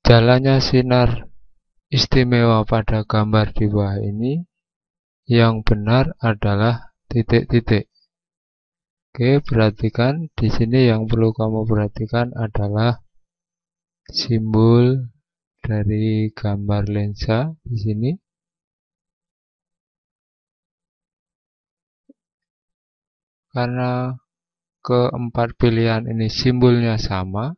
Jalannya sinar istimewa pada gambar di bawah ini, yang benar adalah titik-titik. Oke, perhatikan di sini yang perlu kamu perhatikan adalah simbol dari gambar lensa di sini. Karena keempat pilihan ini simbolnya sama,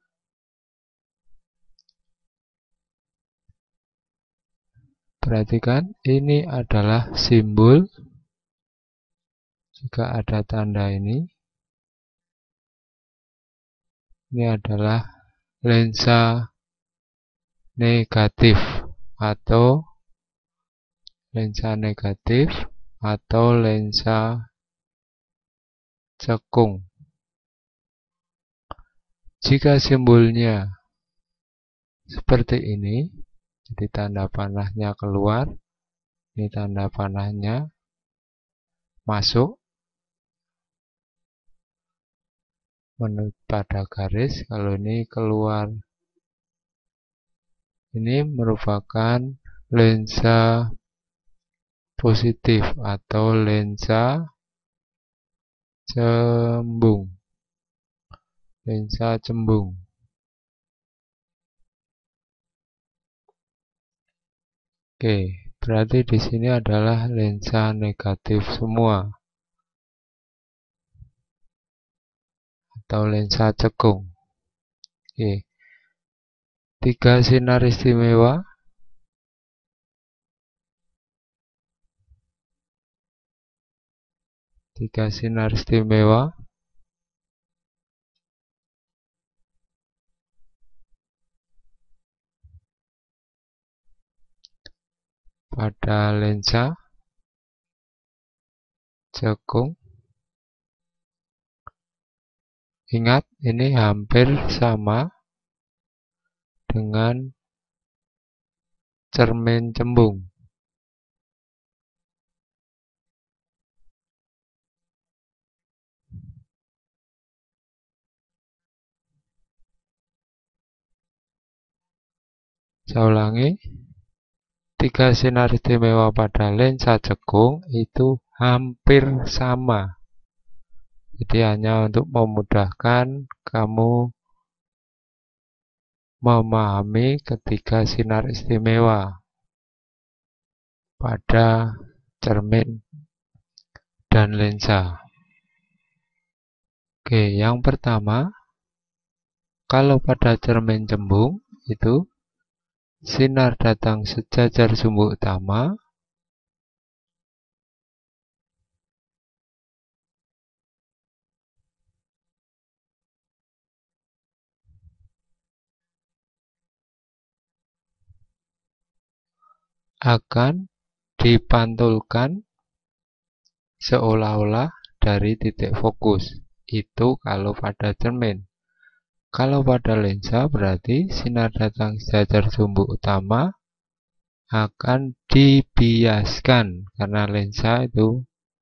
perhatikan ini adalah simbol. Jika ada tanda ini adalah lensa negatif atau lensa cekung. Jika simbolnya seperti ini, jadi tanda panahnya keluar, ini tanda panahnya masuk menurut pada garis, kalau ini keluar. Ini merupakan lensa positif atau lensa cembung. Oke, berarti di sini adalah lensa negatif semua atau lensa cekung. Oke. 3 sinar istimewa. Pada lensa cekung. Ingat, ini hampir sama dengan cermin cembung. Saya ulangi, 3 sinar istimewa pada lensa cekung itu hampir sama. Jadi hanya untuk memudahkan kamu memahami ketiga sinar istimewa pada cermin dan lensa. Oke, yang pertama, kalau pada cermin cembung itu sinar datang sejajar sumbu utama, akan dipantulkan seolah-olah dari titik fokus. Itu kalau pada cermin. Kalau pada lensa berarti sinar datang sejajar sumbu utama akan dibiaskan, karena lensa itu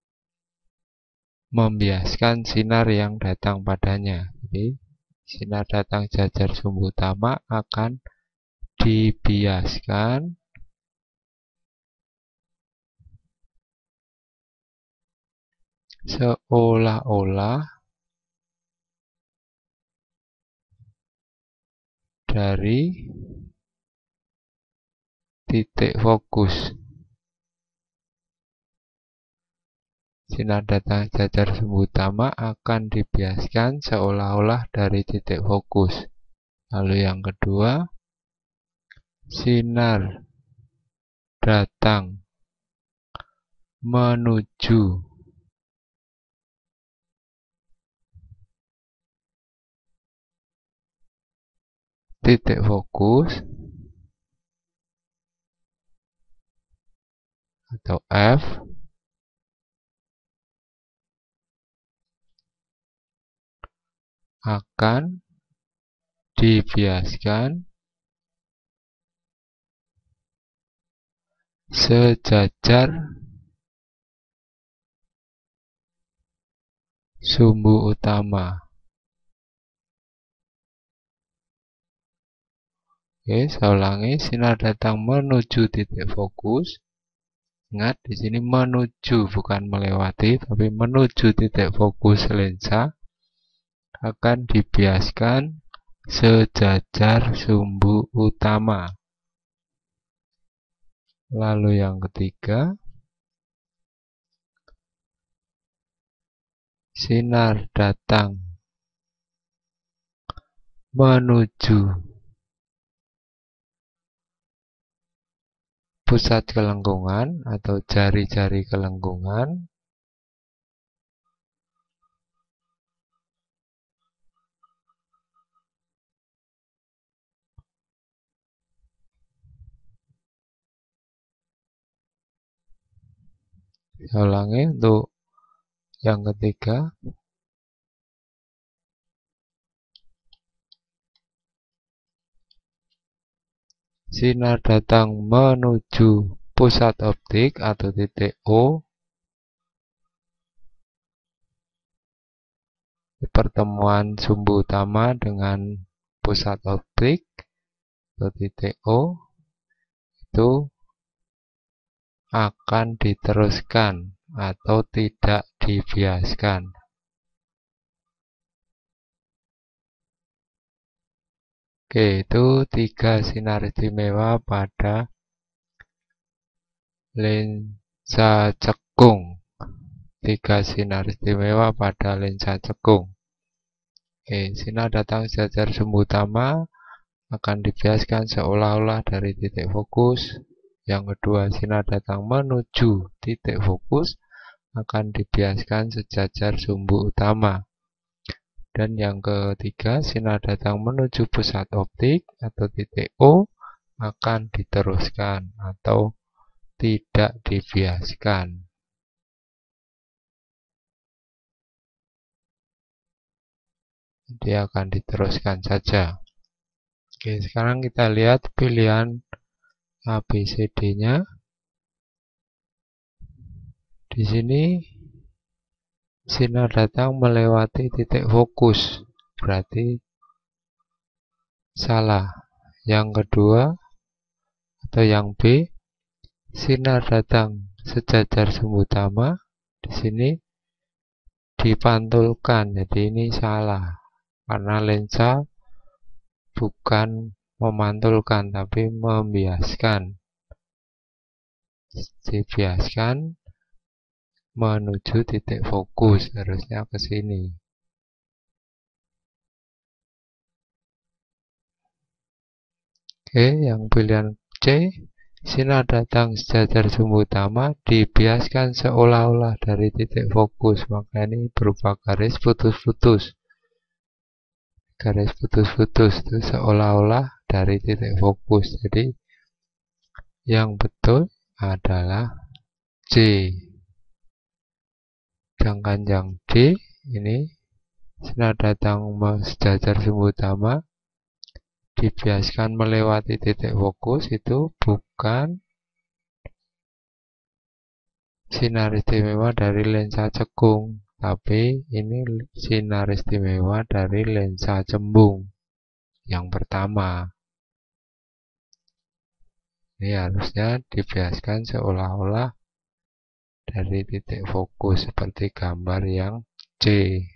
membiaskan sinar yang datang padanya. Jadi sinar datang sejajar sumbu utama akan dibiaskan seolah-olah dari titik fokus. Sinar datang sejajar sumbu utama akan dibiaskan seolah-olah dari titik fokus. Lalu yang kedua, sinar datang menuju titik fokus atau F akan dibiaskan sejajar sumbu utama. Oke, saya ulangi, sinar datang menuju titik fokus. Ingat, di sini menuju, bukan melewati, tapi menuju titik fokus lensa akan dibiaskan sejajar sumbu utama. Lalu yang ketiga, sinar datang menuju pusat kelengkungan atau jari-jari kelengkungan. Saya ulangi untuk yang ketiga, sinar datang menuju pusat optik atau titik O, pertemuan sumbu utama dengan pusat optik atau titik O itu akan diteruskan atau tidak dibiaskan. Oke, itu 3 sinar istimewa pada lensa cekung. 3 sinar istimewa pada lensa cekung. Oke, sinar datang sejajar sumbu utama akan dibiaskan seolah-olah dari titik fokus. Yang kedua, sinar datang menuju titik fokus akan dibiaskan sejajar sumbu utama. Dan yang ketiga, sinar datang menuju pusat optik atau titik O akan diteruskan atau tidak dibiaskan. Dia akan diteruskan saja. Oke, sekarang kita lihat pilihan ABCD-nya. Di sini sinar datang melewati titik fokus, berarti salah. Yang kedua atau yang B, sinar datang sejajar sumbu utama. Di sini dipantulkan, jadi ini salah karena lensa bukan memantulkan tapi membiaskan. Dibiaskan menuju titik fokus, harusnya ke sini. Oke, yang pilihan C, sinar datang sejajar sumbu utama dibiaskan seolah-olah dari titik fokus, maka ini berupa garis putus-putus. Garis putus-putus itu seolah-olah dari titik fokus. Jadi yang betul adalah C. Sedangkan yang D ini sinar datang sejajar sumbu utama dibiaskan melewati titik fokus, itu bukan sinar istimewa dari lensa cekung, tapi ini sinar istimewa dari lensa cembung yang pertama. Ini harusnya dibiaskan seolah-olah dari titik fokus seperti gambar yang C.